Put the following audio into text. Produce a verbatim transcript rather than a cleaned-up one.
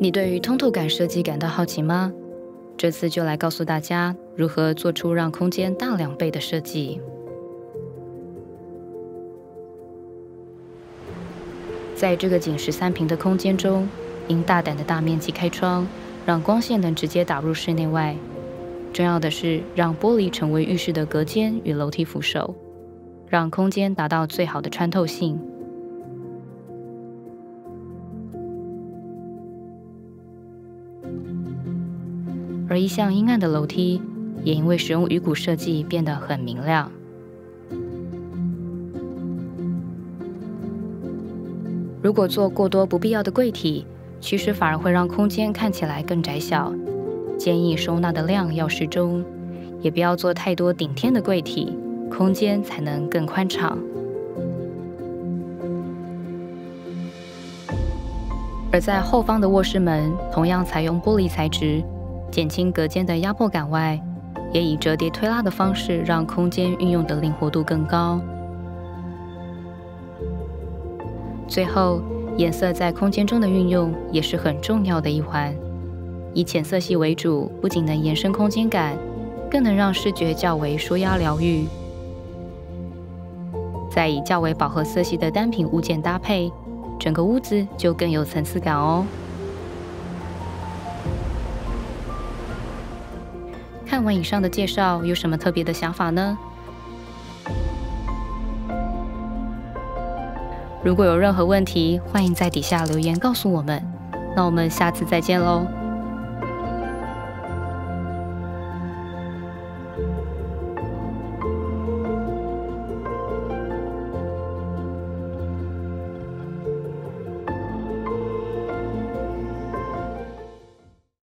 你对于通透感设计感到好奇吗？这次就来告诉大家如何做出让空间大两倍的设计。在这个仅十三平的空间中，应大胆的大面积开窗，让光线能直接打入室内外。重要的是，让玻璃成为浴室的隔间与楼梯扶手，让空间达到最好的穿透性。而一向阴暗的楼梯，也因为使用鱼骨设计变得很明亮。如果做过多不必要的柜体，其实反而会让空间看起来更窄小。建议收纳的量要适中，也不要做太多顶天的柜体，空间才能更宽敞。而在后方的卧室门，同样采用玻璃材质，减轻隔间的压迫感外，也以折叠推拉的方式让空间运用的灵活度更高。最后，颜色在空间中的运用也是很重要的一环。以浅色系为主，不仅能延伸空间感，更能让视觉较为舒压疗愈。再以较为饱和色系的单品物件搭配，整个屋子就更有层次感哦。看完以上的介绍，有什么特别的想法呢？如果有任何问题，欢迎在底下留言告诉我们。那我们下次再见喽。